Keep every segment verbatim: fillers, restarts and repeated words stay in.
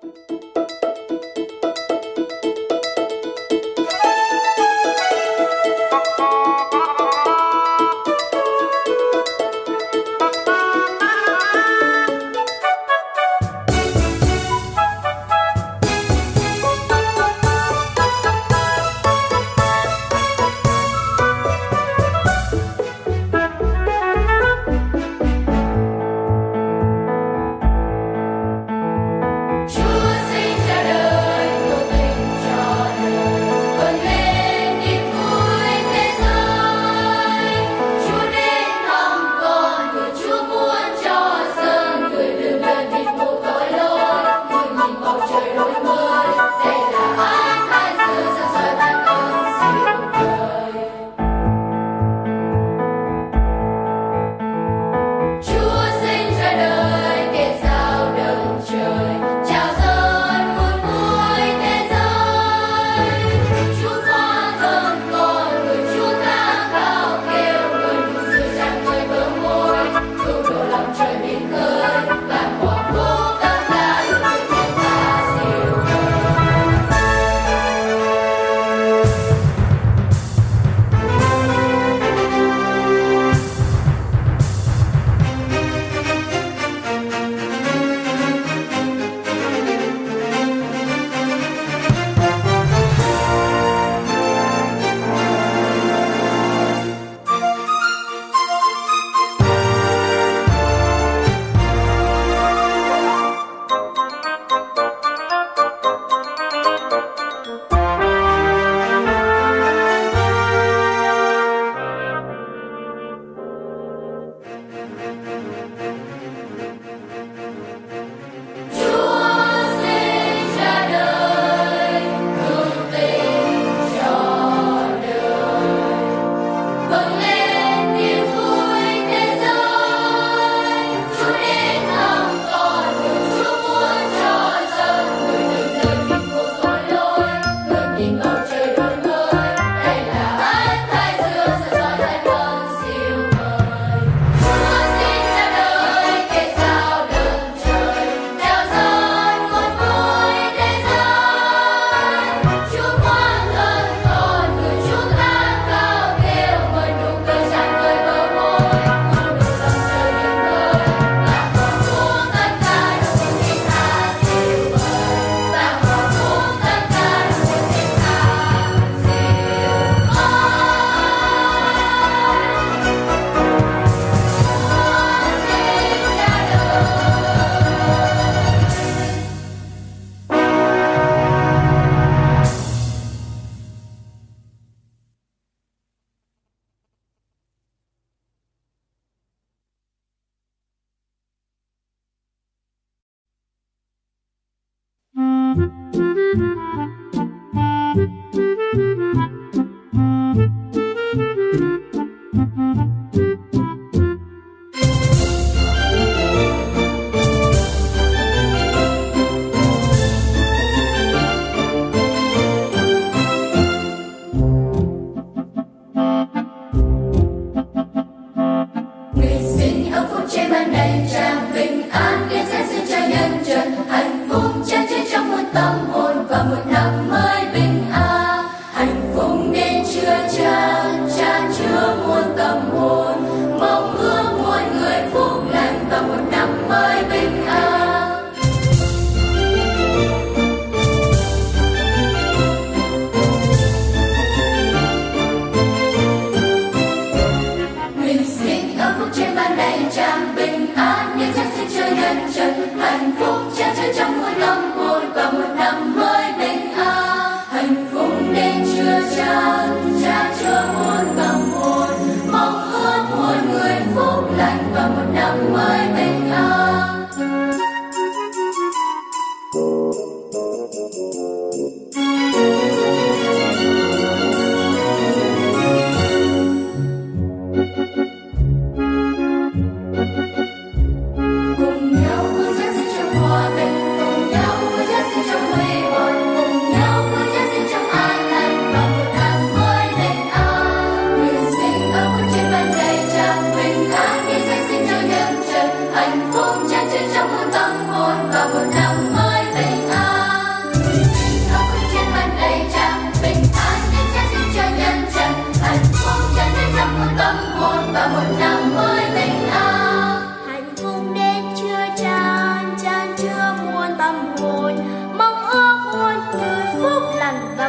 Chúa sinh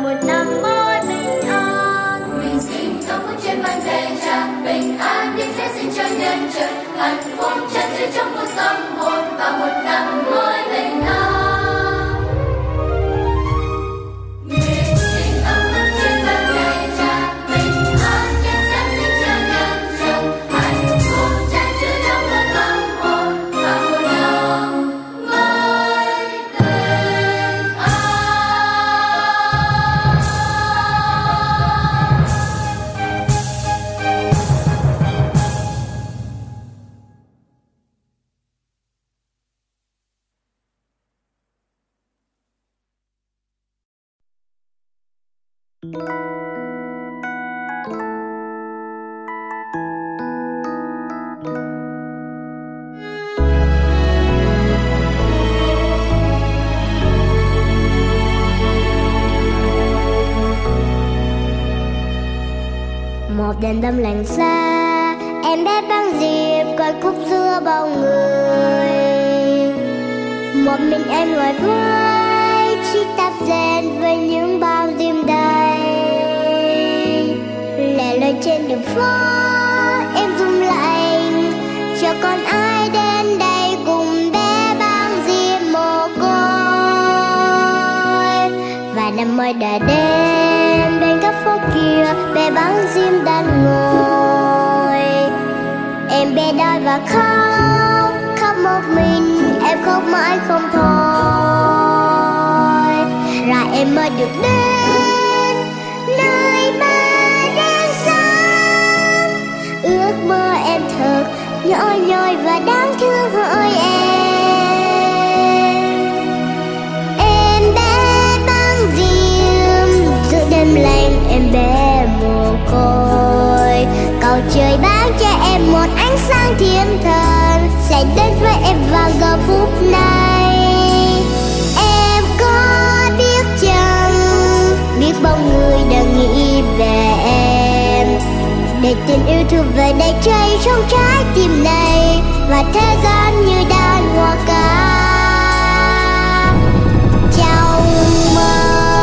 một năm mới bình an. Nguyện xin cầu phúc trên ban thầy Cha, bình an đến sẽ sinh cho nhân trời, hạnh phúc chân chứa trong một tâm hồn và một năm mới bình an. Nguyện xin cầu phúc trên ban thầy Cha, bình an đến sẽ sinh cho nhân trời, hạnh phúc chân chứa trong một tâm hồn và một năm mới bình an. Một đền tâm lặng xa, em bé băng diệp coi khúc giữa bao người. Một mình em ngồi với chiếc tạp dền với những bao diêm đầy. Lẻ loi trên đường phố em rung lạnh, chờ con ai đến đây cùng bé băng diệp mồ côi. Và năm mới đã đến bên các phố kia, bé băng diêm đang ngồi. Em bé đói và khóc, khóc một mình, em khóc mãi không thôi. Rồi em mới được đến nơi ba đang sống. Ước mơ em thật nhỏ nhoi và đáng thương hỡi em. Em bé băng diêm giữa đêm lạnh, em bé mồ côi. Cầu trời ban cho em một ánh sáng thiên thần sẽ đến với em vào giờ phút này. Em có biết chăng, biết bao người đang nghĩ về em, để tình yêu thương về đây cháy trong trái tim này, và thế gian như đàn hoa ca trong mơ.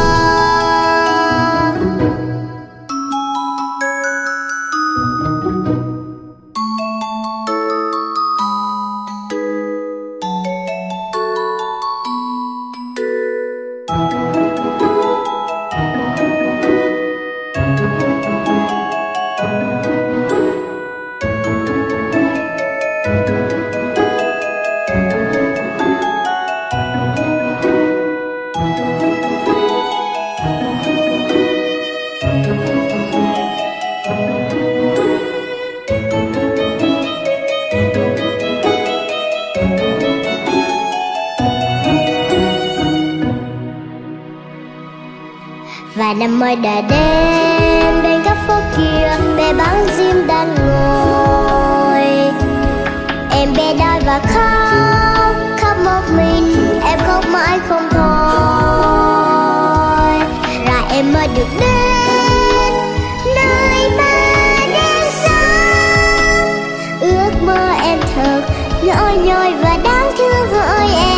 Và năm mới đã đến bên các phố kia, bé băng diêm đang ngồi. Em bé đói và khóc, khóc một mình, em khóc mãi không thôi. Rồi em mới được đến nơi ba đang sống. Ước mơ em thật nhỏ nhoi và đáng thương hỡi em.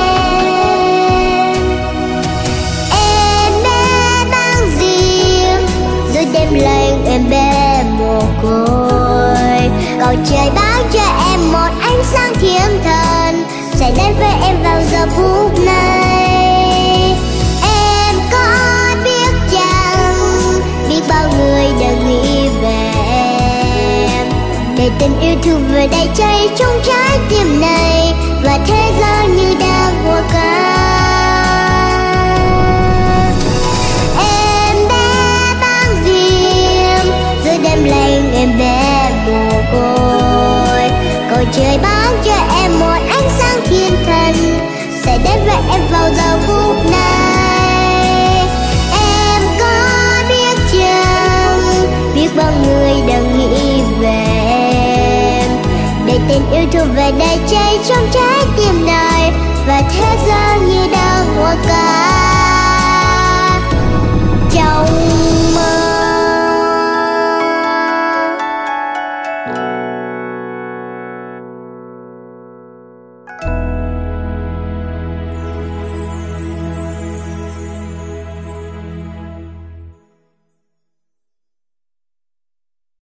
Đêm lạnh em bé mồ côi, cầu trời ban cho em một ánh sáng thiên thần sẽ đến với em vào giờ phút này. Em có biết chăng, biết bao người đang nghĩ về em, để tình yêu thương về đây cháy trong trái tim này, và thế gian như đang hoa ca. Đêm lạnh em bé mồ côi, cầu trời ban cho em một ánh sáng thiên thần sẽ đến với em vào giờ phút này. Em có biết chăng, biết bao người đang nghĩ về em, để tình yêu thương về đây cháy trong trái tim này, và thế gian như đang hoa ca trong mơ. Thank you.